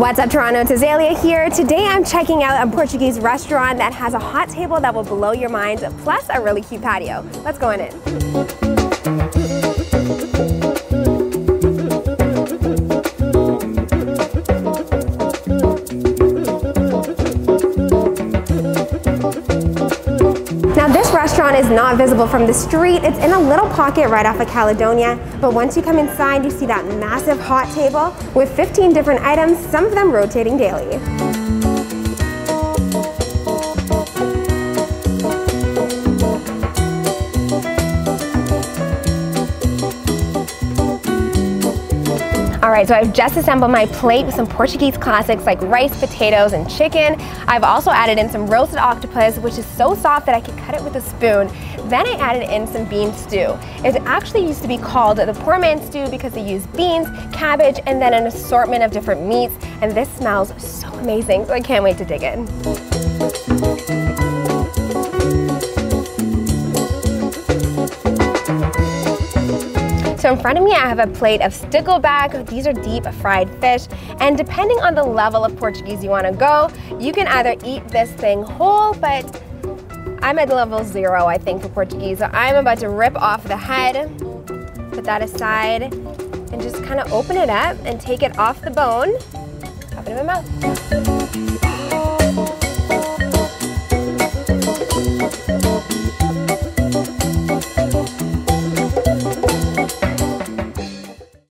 What's up, Toronto? It's Azalea here. Today I'm checking out a Portuguese restaurant that has a hot table that will blow your mind, plus a really cute patio. Let's go on in. Now this restaurant is not visible from the street. It's in a little pocket right off of Caledonia, but once you come inside you see that massive hot table with 15 different items, some of them rotating daily. Alright, so I've just assembled my plate with some Portuguese classics like rice, potatoes, and chicken. I've also added in some roasted octopus, which is so soft that I can cut it with a spoon. Then I added in some bean stew. It actually used to be called the poor man's stew because they use beans, cabbage, and then an assortment of different meats. And this smells so amazing, so I can't wait to dig in. So in front of me I have a plate of stickleback. These are deep fried fish, and depending on the level of Portuguese you want to go, you can either eat this thing whole, but I'm at level 0 I think for Portuguese, so I'm about to rip off the head, put that aside, and just kind of open it up and take it off the bone, pop it in my mouth.